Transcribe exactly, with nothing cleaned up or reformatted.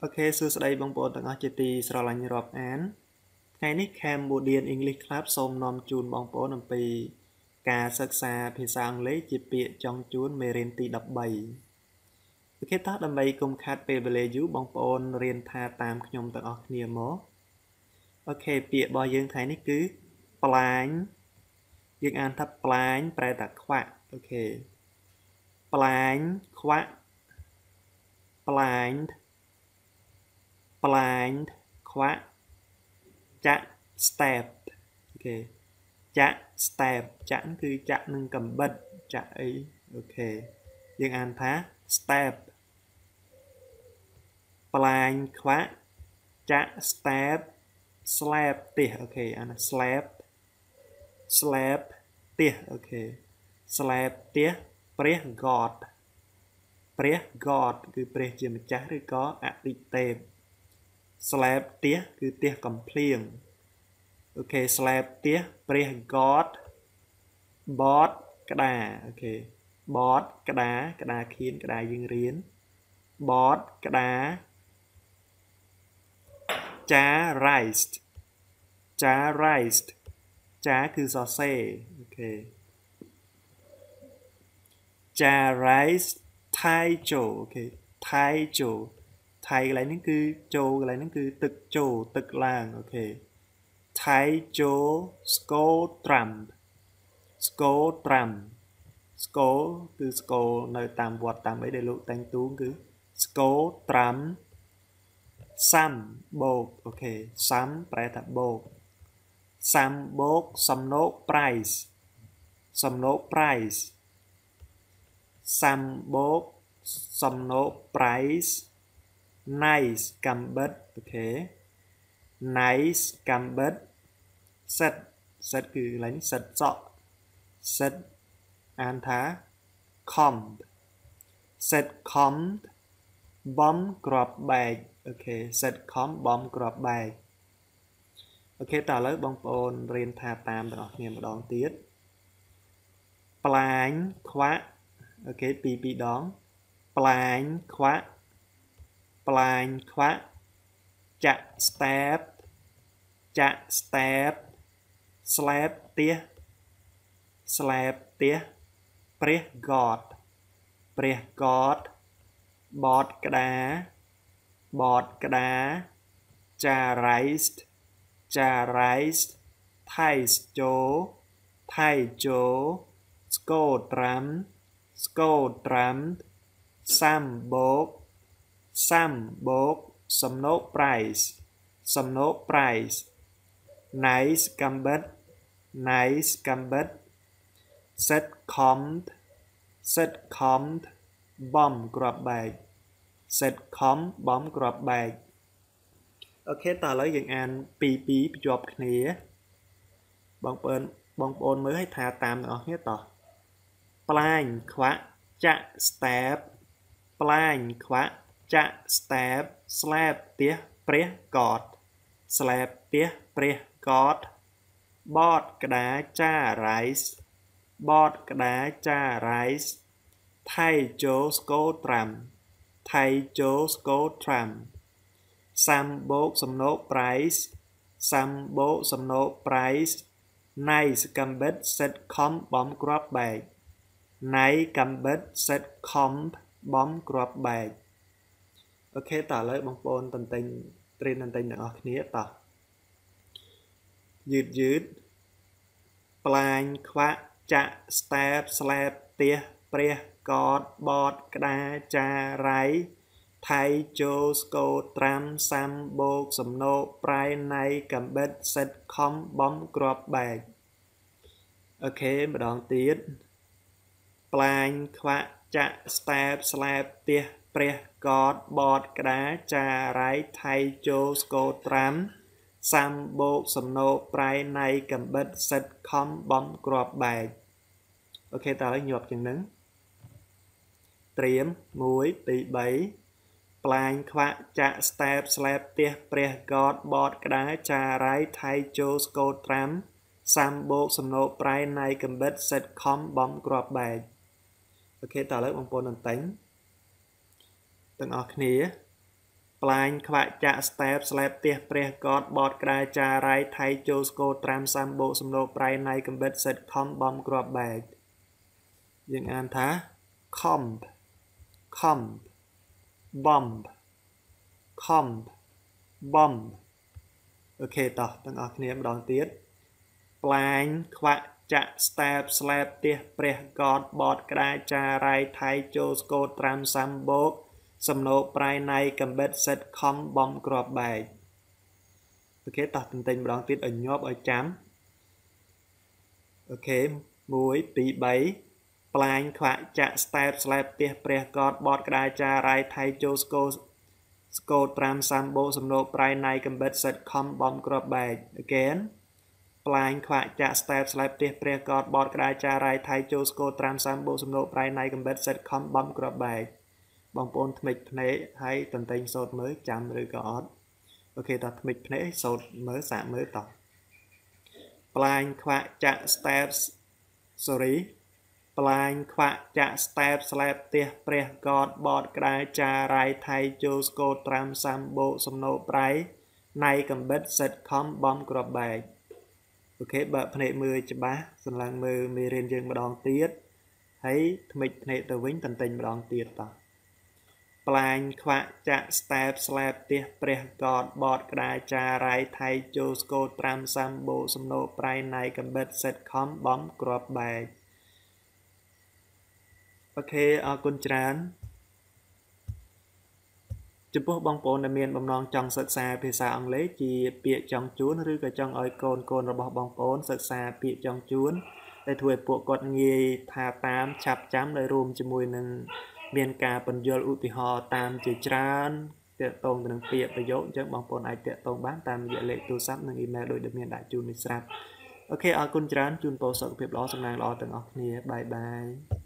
Ok, xưa đây bông bồn tầng ở chế tì sơ lạnh rộp án. Ngày ní Cambodian English Club xôm nòm chùn bông bồn nằm bì ca sắc xa phía sang lấy chế bịa trong chùn mê rên tì đập bầy. Ok, ta đâm bầy cùng khát bê bê lê dũ bông bồn riêng tha tam nhôm tầng ở khnia mô. Ok, bịa bò dương thái ní cứ plán. Dương an thấp plán, bè tạc khoạ. Ok. Plán, khoạ. Plán. Blind ខ្វាក់ចាក់ step អូខេចាក់ step ចាក់គឺចាក់នឹងកំបិតចាក់អីអូខេយើងអានថា step blind ខ្វាក់ចាក់ step slap ទះអូខេអាន slap slap ទះអូខេ slap ទះព្រះ god ព្រះ god គឺព្រះជាម្ចាស់ឬក៏អតិទេពslap ទះគឺទះកំភ្លៀងអូខេ slap ទះព្រះ god bot ក្តារអូខេ bot ក្តារក្តារខៀនក្តារយើងរៀន bot ក្តារចា raised ចា raised ចាគឺសរសេរអូខេចា raised ថៃចូលអូខេថៃចូលថៃកន្លែងនេះគឺចូលកន្លែងនេះគឺទឹកចូលទឹកឡើងអូខេថៃចូល skull trump skull trump skull គឺ skull នៅតាមវត្តតាមអីដែលលោកតែងទូងគឺ skull trump សាំបោកអូខេសាំប្រែថាបោកសាំបោកសំណោក price សំណោក price សាំបោកសំណោក price nice កំបិតអូខេ nice កំបិត set set គឺកន្លែងនេះ set សក់ set អានថា com set com បំក្របបែកអូខេ set com បំក្របបែកអូខេតើឥឡូវបងប្អូនរៀនថាតាមទាំងអស់គ្នាម្ដងទៀតផ្លាញខ្វាក់អូខេពីរពីរដងផ្លាញខ្វាក់ផ្លាញខ្វាក់ចាក់ step ចាក់ step slap ទះ slap ទះព្រះ god ព្រះ god bot ក្តារ bot ក្តារចា raised ចា raised ថៃចូលថៃចូល skull trump skull trump សាំបោកសាំបោកសំណោក price សំណោក price nice កំបិត nice កំបិត set com set com បំក្របបែក set com បំក្របបែកអូខេតើឥឡូវយើងអានពីរពីរភ្ជាប់គ្នាបងប្អូនបងប្អូនមើលឲ្យថាតាមទាំងអស់គ្នាតោះផ្លាញខ្វាក់ចាក់ step ផ្លាញខ្វាក់ចាក់ step slap ទះព្រះ god slap ទះព្រះ god bot ក្តារចា rice bot ក្តារចា rice ថៃចូល skull trump ថៃចូល skull trump សាំបោកសំណោក price សាំបោកសំណោក price nice កំបិត set com បំក្របបែក nice កំបិត set com បំក្របបែកអូខេតើឥឡូវបងប្អូនតន្ទិញត្រៀមតន្ទិញទាំងអស់គ្នាតោះយឺតយឺតផ្លាញខ្វាក់ចាក់ step slap ទះព្រះ god bot ក្តារចា រៃថៃចូល skull trump សាំបោកសំណោក price nice កំបិត set com បំក្របបែកអូខេម្ដងទៀតផ្លាញខ្វាក់ចាក់ step slap ទះព្រះ god bot ក្តារចា រៃថៃចូល skull trump សាំបោកសំណោក price nice កំបិត set com បំក្របបែកអូខេតើឲ្យញាប់ជាងហ្នឹងត្រៀមមួយពីរបីផ្លាញខ្វាក់ចាក់ step slap ទះព្រះ god bot ក្តារចា រៃថៃចូល skull trump សាំបោកសំណោក price nice កំបិត set com បំក្របបែកអូខេតើឥឡូវបងប្អូនតន្ទិញទាំងអស់គ្នាប្លាញ់ខ្វាក់ចាក់ step slap ផ្ទះព្រះកតបតក្រាចារៃថៃចូលស្គរត្រាំសម្បូសំណូប្រៃណៃកំបិតសិតខំបំក្របបែកយើងអានថា comp comp bomb comp bomb អូខេតោះទាំងអស់គ្នាម្ដងទៀតប្លាញ់ខ្វាក់ចាក់ step slap ផ្ទះព្រះកតបតក្រាចារៃថៃចូលស្គរត្រាំសម្បូសំណូប្រៃណៃកំបិតសិតខំបំក្របបែកអូខេតោះទន្ទិញម្ដងទៀតឲ្យញាប់ឲ្យចាំអូខេមួយពីរបីប្លាញ់ខ្វាក់ចាក់ step slap ផ្ទះព្រះកតបតក្រាចារៃថៃចូលស្គរស្គរត្រាំសម្បូសំណូប្រៃណៃកំបិតសិតខំបំក្របបែក again ប្លាញ់ខ្វាក់ចាក់ step slap ផ្ទះព្រះកតបតក្រាចារៃថៃចូលស្គរត្រាំសម្បូសំណូប្រៃណៃកំបិតសិតខំបំក្របបែកបងប្អូនថ្មិចភ្នែកហើយតន្ទិញសូត្រមើលចាំឬក៏អត់អូខេតោះថ្មិចភ្នែកសូត្រមើលសាកមើលតោះប្លាញ់ខ្វាក់ចាក់ step sorry ប្លាញ់ខ្វាក់ចាក់ step slap ផ្ទះព្រះកតបតក្រាចារៃថៃចូលស្គរត្រាំសម្បូសំណូប្រៃណៃកំបិតសិតខំបំក្របបែកអូខេបើភ្នែកមើលច្បាស់សម្លឹងមើលមេរៀនយើងម្ដងទៀតហើយថ្មិចភ្នែកទៅវិញតន្ទិញម្ដងទៀតតោះប្លាញ់ខ្វាក់ចាក់ step slap ផ្ទះព្រះកតបតក្រាចារៃថៃចូលស្គរត្រាំសម្បូសំណូប្រៃណៃកំបិតសិតខំបំក្របបែកអូខេអរគុណច្រើនចំពោះបងប្អូនដែលមានបំណងចង់សិក្សាភាសាអង់គ្លេសជាពាក្យចង់ជួនឬក៏ចង់ឲ្យកូនកូនរបស់បងប្អូនសិក្សាពាក្យចង់ជួនដែលធ្វើឲ្យពួកគាត់ងាយថាតាមឆាប់ចាំដោយរួមជាមួយនឹងមានការបញ្យល់ឧទាហរណ៍តាមជាច្រើនទាក់ទងទៅនឹងពាក្យប្រយោគអញ្ចឹងបងប្អូនអាចទាក់ទងបានតាមរយៈលេខទូរស័ព្ទនិងអ៊ីមែលដូចដែលមានដាក់ជូននេះស្រាប់អូខេអរគុណច្រើនជូនពរសុខភាពល្អសំណាងល្អទាំងអស់គ្នាបាយបាយ